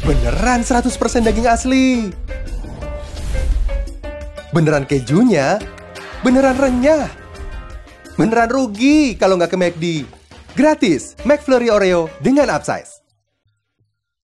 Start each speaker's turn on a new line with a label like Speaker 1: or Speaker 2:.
Speaker 1: beneran 100% daging asli. Beneran kejunya, beneran renyah. Beneran rugi kalau nggak ke McD. Gratis McFlurry Oreo dengan upsize.